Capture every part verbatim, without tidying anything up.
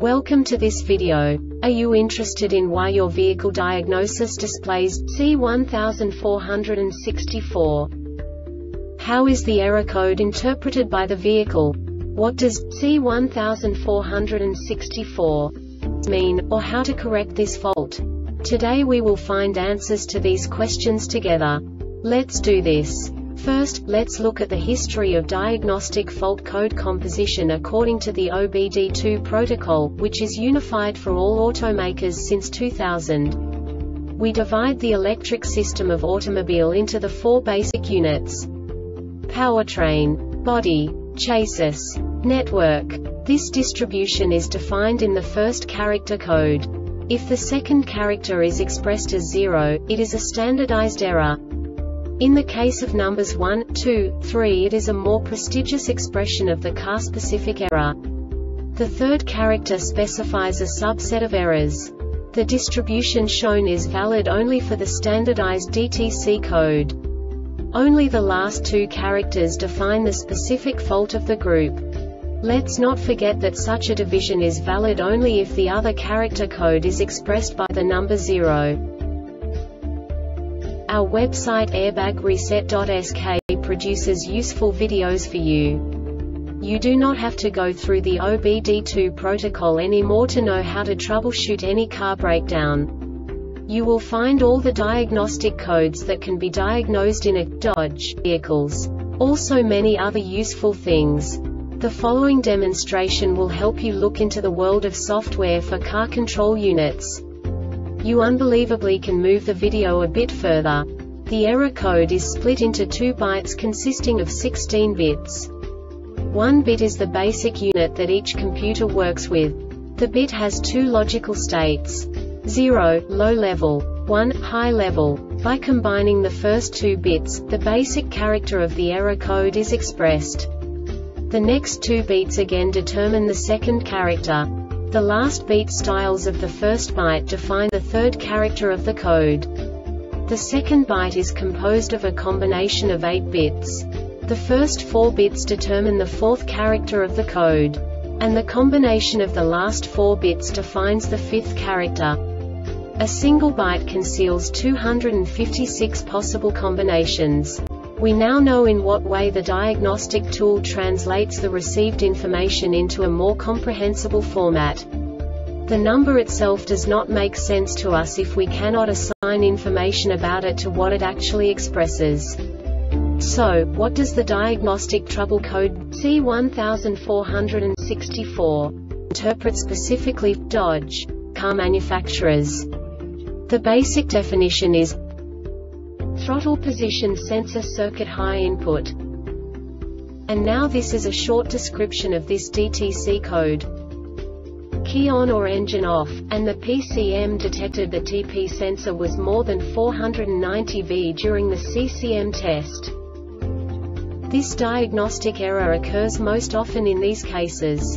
Welcome to this video. Are you interested in why your vehicle diagnosis displays C one four six four? How is the error code interpreted by the vehicle? What does C one four six four mean, or how to correct this fault? Today we will find answers to these questions together. Let's do this. First, let's look at the history of diagnostic fault code composition according to the O B D two protocol, which is unified for all automakers since two thousand. We divide the electric system of automobile into the four basic units: powertrain, body, chassis, network. This distribution is defined in the first character code. If the second character is expressed as zero, it is a standardized error. In the case of numbers one, two, three, it is a more prestigious expression of the car-specific error. The third character specifies a subset of errors. The distribution shown is valid only for the standardized D T C code. Only the last two characters define the specific fault of the group. Let's not forget that such a division is valid only if the other character code is expressed by the number zero. Our website airbag reset dot S K produces useful videos for you. You do not have to go through the O B D two protocol anymore to know how to troubleshoot any car breakdown. You will find all the diagnostic codes that can be diagnosed in a Dodge vehicles. Also many other useful things. The following demonstration will help you look into the world of software for car control units. You unbelievably can move the video a bit further. The error code is split into two bytes consisting of sixteen bits. One bit is the basic unit that each computer works with. The bit has two logical states: zero, low level, one, high level. By combining the first two bits, the basic character of the error code is expressed. The next two beats again determine the second character. The last beat styles of the first byte define the third character of the code. The second byte is composed of a combination of eight bits. The first four bits determine the fourth character of the code. And the combination of the last four bits defines the fifth character. A single byte conceals two hundred fifty-six possible combinations. We now know in what way the diagnostic tool translates the received information into a more comprehensible format. The number itself does not make sense to us if we cannot assign information about it to what it actually expresses. So, what does the diagnostic trouble code C one four six four interpret specifically for Dodge car manufacturers? The basic definition is throttle position sensor circuit high input. And now this is a short description of this D T C code. Key on or engine off, and the P C M detected the T P sensor was more than four hundred ninety volts during the C C M test. This diagnostic error occurs most often in these cases: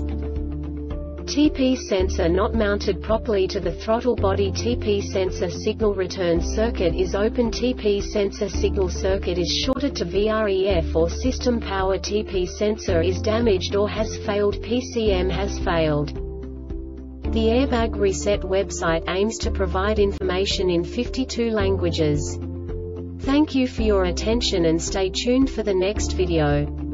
T P sensor not mounted properly to the throttle body, T P sensor signal return circuit is open, T P sensor signal circuit is shorted to V R E F or system power, T P sensor is damaged or has failed, P C M has failed. The Airbag Reset website aims to provide information in fifty-two languages. Thank you for your attention and stay tuned for the next video.